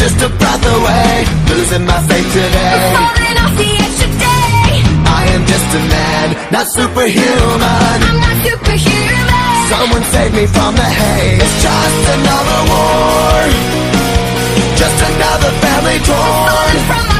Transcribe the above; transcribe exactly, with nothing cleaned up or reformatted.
just a breath away, losing my faith today. Falling off the edge today. I am just a man, not superhuman. I'm not superhuman. Someone save me from the hate. It's just another war, just another family torn Falling from